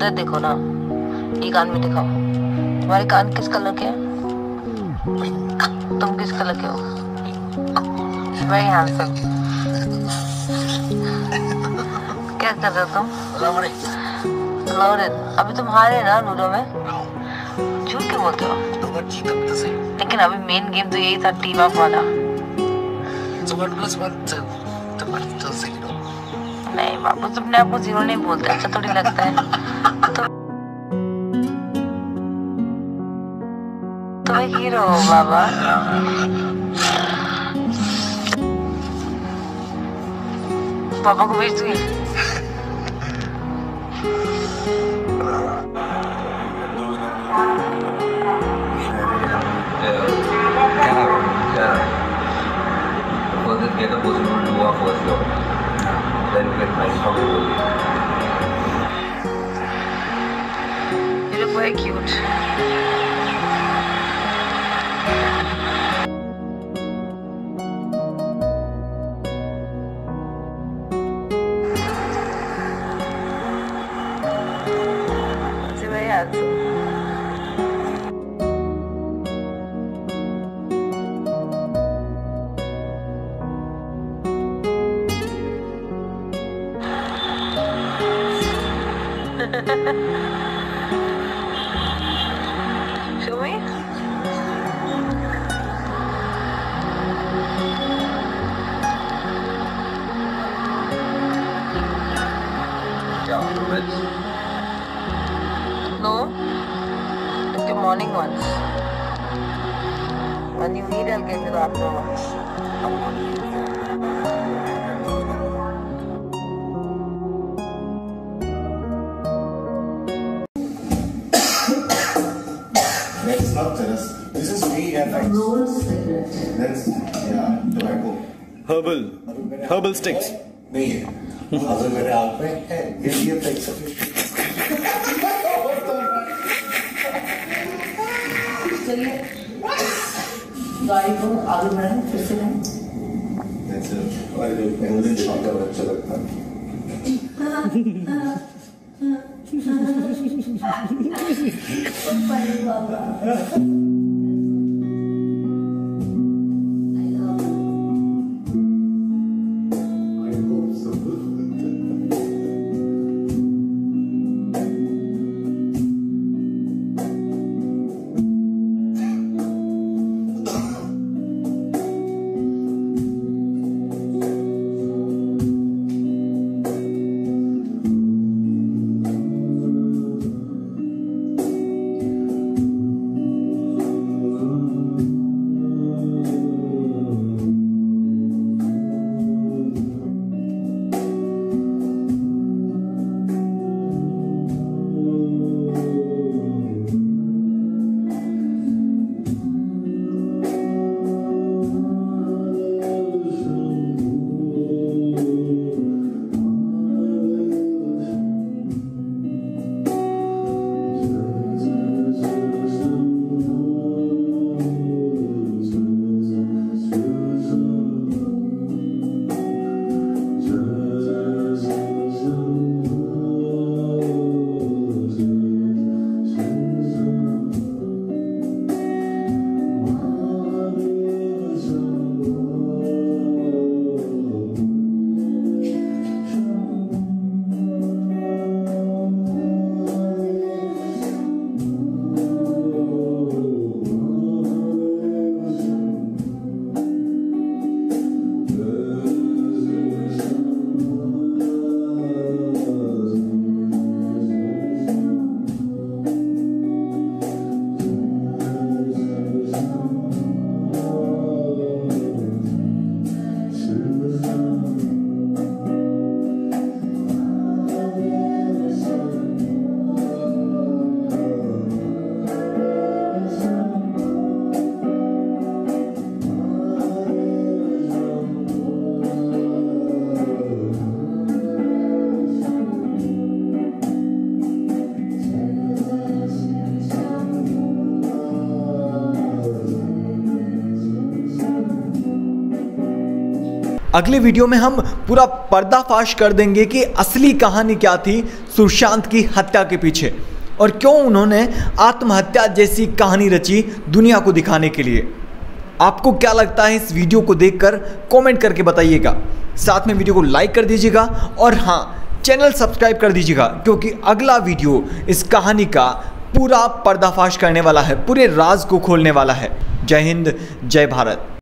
उधर देखो ना, ये कान में दिखाओ। तुम्हारे कान किस कलर के हैं? तुम किस कलर के हो? Very handsome. क्या कर रहे हो तुम? अभी तुम हारे ना लूडो में? झूठ क्यों बोलते हो? लेकिन अभी मेन गेम तो यही था, टीम अप वाला। नहीं बाबू, तुमने आपको जीरो नहीं बोलते, अच्छा थोड़ी लगता है। तुम एक हीरो हो बाबा। पापा को भेज दूंगी। Get a position to walk first job. Then you can find how to do it. You look very cute. It's very handsome. Show me. No, like the morning ones. When you need, I'll get the afternoon ones. That's not tennis. This is me and I. That's tobacco. Herbal sticks. नहीं है, अगर मेरे हाथ में है, ये फेंक सकते। चलिए, गाड़ी को आगे बढ़ाएं, फिर से लें। That's it. और जो पेंगुइन शॉट का अच्छा लगता है। अगले वीडियो में हम पूरा पर्दाफाश कर देंगे कि असली कहानी क्या थी सुशांत की हत्या के पीछे और क्यों उन्होंने आत्महत्या जैसी कहानी रची दुनिया को दिखाने के लिए। आपको क्या लगता है इस वीडियो को देखकर कमेंट करके बताइएगा। साथ में वीडियो को लाइक कर दीजिएगा और हाँ, चैनल सब्सक्राइब कर दीजिएगा क्योंकि अगला वीडियो इस कहानी का पूरा पर्दाफाश करने वाला है, पूरे राज को खोलने वाला है। जय हिंद, जय भारत।